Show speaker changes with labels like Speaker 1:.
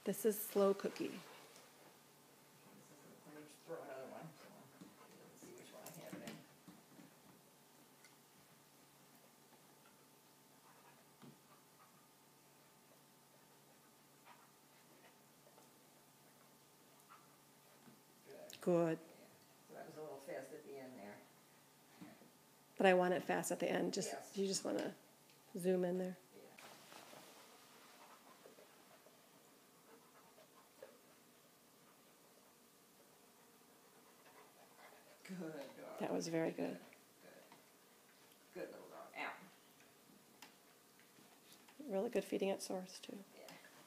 Speaker 1: This is slow cookie.
Speaker 2: Let me just throw another one. So let's see which one I have it in.
Speaker 1: Good.
Speaker 2: So that was a little fast at the end there.
Speaker 1: But I want it fast at the end. Just
Speaker 2: Yes.
Speaker 1: You just want to zoom in there.
Speaker 2: Good dog.
Speaker 1: That was very good.
Speaker 2: Good. Good little dog. Ow.
Speaker 1: Really good feeding at source too.